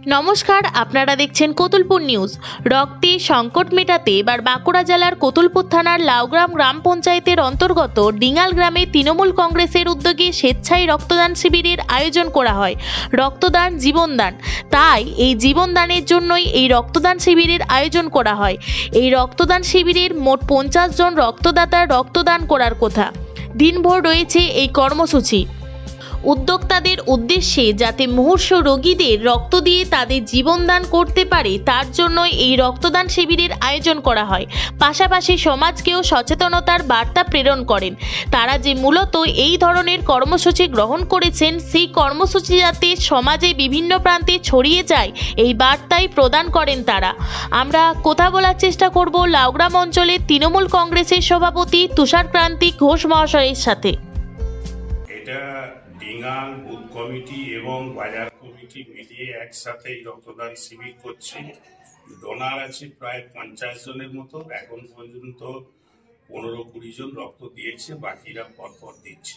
নমস্কার, আপনারা দেখছেন কতুলপুর নিউজ। রক্তে সংকট মেটাতে এবার বাঁকুড়া জেলার কতুলপুর থানার লাউগ্রাম গ্রাম পঞ্চায়েতের অন্তর্গত ডিঙাল গ্রামে তৃণমূল কংগ্রেসের উদ্যোগে স্বেচ্ছায় রক্তদান শিবিরের আয়োজন করা হয়। রক্তদান জীবনদান, তাই এই জীবনদানের জন্যই এই রক্তদান শিবিরের আয়োজন করা হয়। এই রক্তদান শিবিরের মোট 50 জন রক্তদাতার রক্তদান করার কথা। দিনভর রয়েছে এই কর্মসূচি। উদ্যোক্তাদের উদ্দেশ্যে যাতে মুমূর্ষু রোগীদের রক্ত দিয়ে তাদের জীবনদান করতে পারে তার জন্যই এই রক্তদান শিবিরের আয়োজন করা হয়। পাশাপাশি সমাজকেও সচেতনতার বার্তা প্রেরণ করেন। তারা যে মূলত এই ধরনের কর্মসূচি গ্রহণ করেছেন, সেই কর্মসূচি যাতে সমাজে বিভিন্ন প্রান্তে ছড়িয়ে যায় এই বার্তাই প্রদান করেন তারা। আমরা কথা বলার চেষ্টা করব লাউগ্রাম অঞ্চলের তৃণমূল কংগ্রেসের সভাপতি তুষারক্রান্তি ঘোষ মহাশয়ের সাথে। ডিঙাল বুথ কমিটি এবং বাজার কমিটি মিলিয়ে একসাথে এই রক্তদান শিবির করছে। ডোনার আছে প্রায় 50 জনের মতো। এখন পর্যন্ত 15-20 জন রক্ত দিয়েছে, বাকিরা পরপর দিচ্ছে।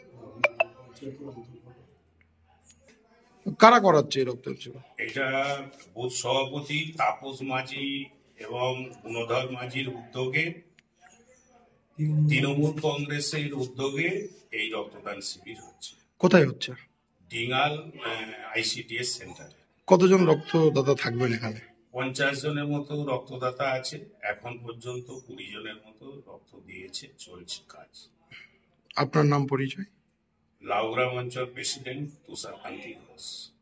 কারা করাচ্ছে এই রক্ত? এটা বুথ সভাপতি তাপস মাঝি এবং গুণধর মাঝির উদ্যোগে, তৃণমূল কংগ্রেসের উদ্যোগে এই রক্তদান শিবির হচ্ছে। কোথায় হচ্ছে? ডিঙাল ICDS সেন্টারে। কতজন রক্তদাতা থাকবেন এখানে? 50 জনের মতো রক্তদাতা আছে। এখন পর্যন্ত 20 জনের মতো রক্ত দিয়েছে, চলছে কাজ। আপনার নাম পরিচয়? লাউগ্রাম অঞ্চল প্রেসিডেন্ট তুষারকান্তি ঘোষ।